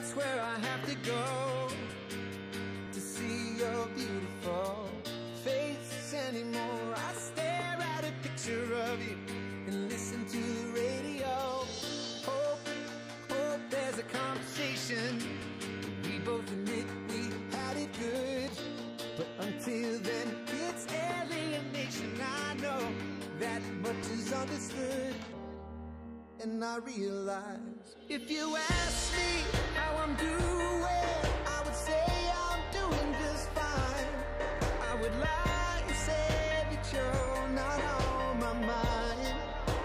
that's where I have to go to see your beautiful face anymore. I stare at a picture of you and listen to the radio. Hope there's a conversation. We both admit we had it good, but until then it's alienation. I know that much is understood, and I realize if you ask me how I'm doing, I would say I'm doing just fine. I would lie and say that you're not on my mind,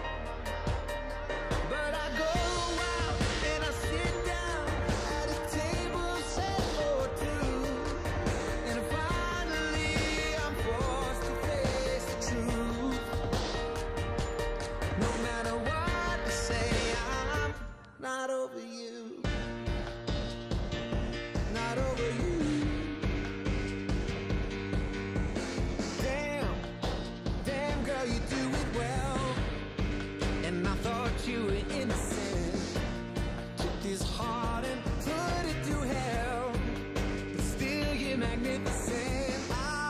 but I go out and I sit down at a table set for two, and finally I'm forced to face the truth. No matter what I say, I'm not over you. Not over you. Damn girl, you do it well. And I thought you were innocent. Took this heart and put it through hell, but still you're magnificent.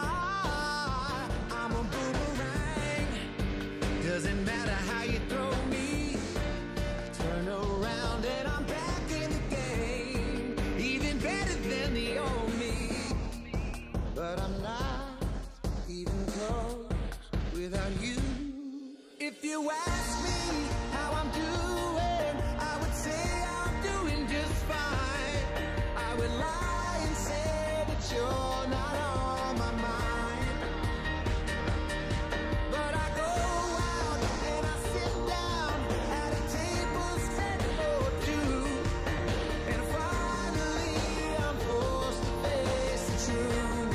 I'm a boomerang. Doesn't matter how you throw me, turn around and I'm back in the game. Even better than the old me, but I'm not even close without you. If you ask me how I'm doing, I would say I'm doing just fine. I would lie and say that you're not on my mind, but I go out and I sit down at a table set for two, and finally I'm forced to face the truth.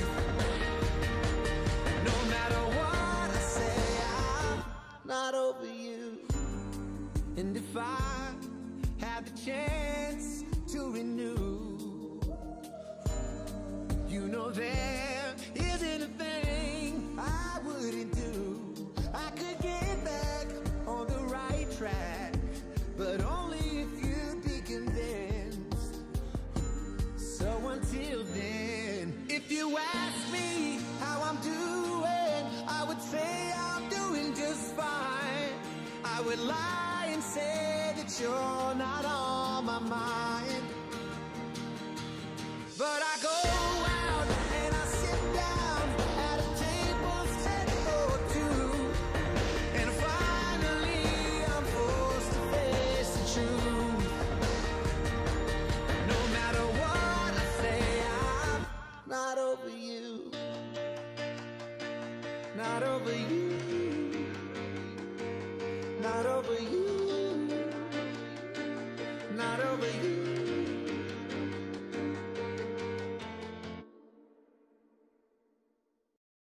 No matter what I say, I'm not over you. And if I had the chance to renew, you know there isn't a thing I wouldn't do. I could get back on the right track, but only if you'd be convinced. So until then, if you ask me how I'm doing, I would say I'm doing just fine. I would lie and say that you're not on my mind, but I go out and I sit down at a table set for two, and finally I'm forced to face the truth. No matter what I say, I'm not over you. Not over you. Not over you. Not over you.